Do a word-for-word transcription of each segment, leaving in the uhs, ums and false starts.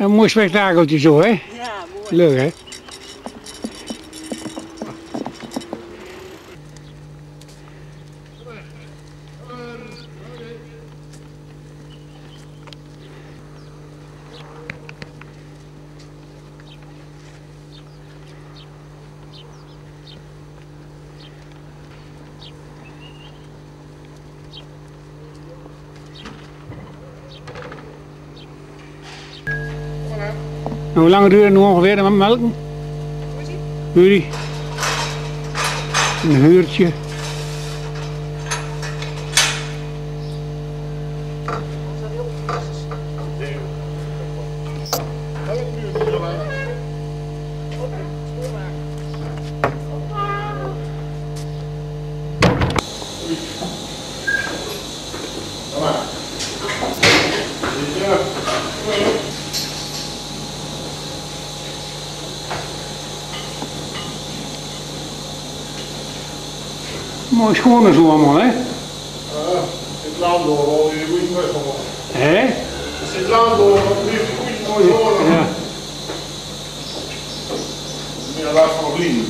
Een mooi spektakeltje zo, hè? Ja, mooi. Leuk, hè? En hoe lang duurt het nu ongeveer met melken? Rudy? Een uurtje. Mooi schoon is zo allemaal, hè? Ja, het land door, hoor je goed mee gewoon. Hè? Het land door, wat blijft je goed mooi horen. Ja. Ja, laat van vliegen.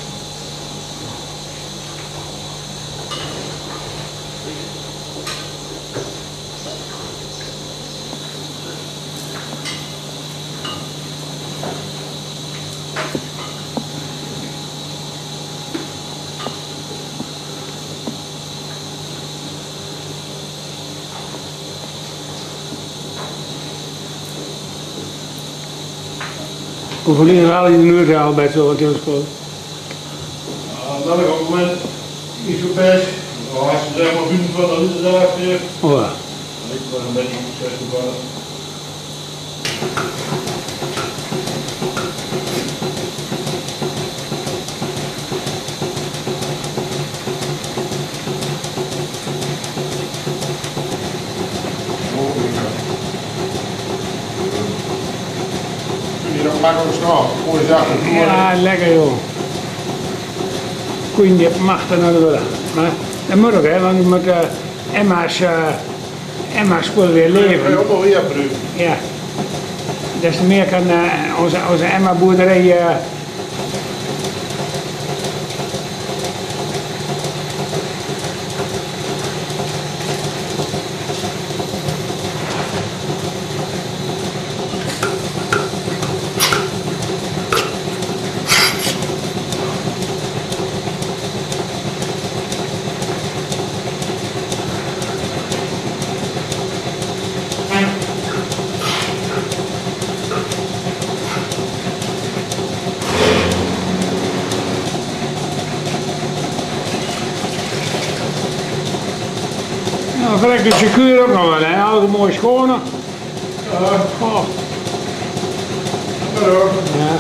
Hoeveel liter haal je in een uur al bij zo'n telescoop? Ja, dat is op het moment niet zo best. Als je zeg maar vijfentwintig liter daar heeft, Oh ja. ik was een beetje zestig. Makkelijk snel, gooi zakken door. Ja, lekker joh. Koeien die machten naar de willen. Maar dat moet ook, hè, want je moet uh, Emma's, uh, Emma's spullen weer Ja, leven. ook nog weer proeven. Ja. Des te meer kan uh, onze, onze Emma boerderij uh, nou, verrekt de secuur ook nog wel, hè? Altijd mooi schoon. Ja, Oh. hallo. Ja.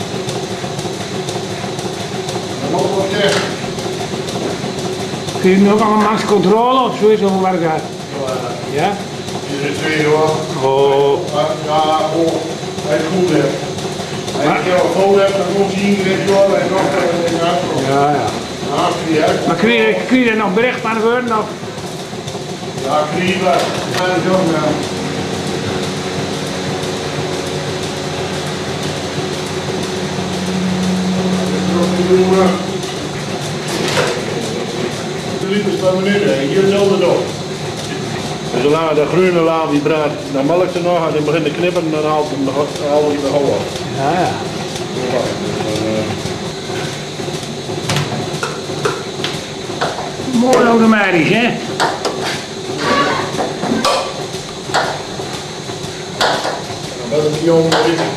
Dat moet wel zeggen. Kun je nu ook allemaal max controle of zoiets over waar gaat? Ja? Iedere twee hoor. Oh. Ja, hoor. Hij is goed hè. Als je een foto hebt, dan moet je ingericht worden en nog een uitkomen. Ja, ja. Ja, via. Maar kun je, kun je er nog bericht van worden? Of? Ja, kriegen. Ja, dat is ook wel. De liters per minuut, hè. Hier hetzelfde door. Dus zolang de groene laan die brandt, dan melk ze nog en dan begint te knippen en dan haalt hem de haalt hem de hou af. Ja, ja. Mooi automatisch, hè? Dat is een jongen.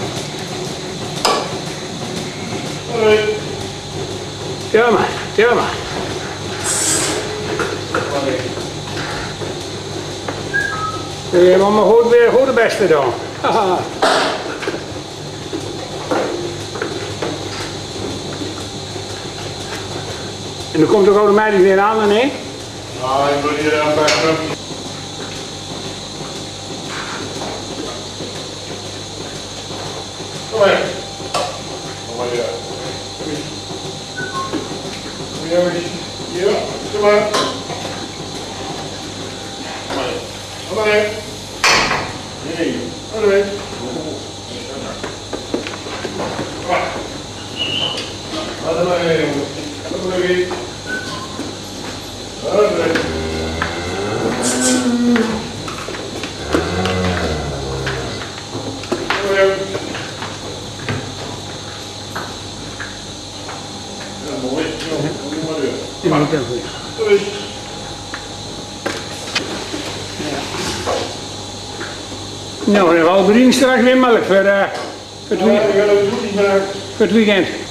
Hoi. Ja maar, ja maar. Je hebt allemaal goed weer goed de beste dan. Haha. En dan komt ook automatisch weer aan, nee? Ja, ik wil hier aan bij Trump. Kom maar. Kom maar hier. Kom maar. Ja, kom maar. Kom maar. Kom maar. Nee. Kom maar. Ja, mooi. Ja, doe maar weer. Die moet even goed. Doei. Nou, dan gaan we straks weer melk voor, uh, voor, het, Ja, weekend, ik ga even zoekjes maken. voor het weekend.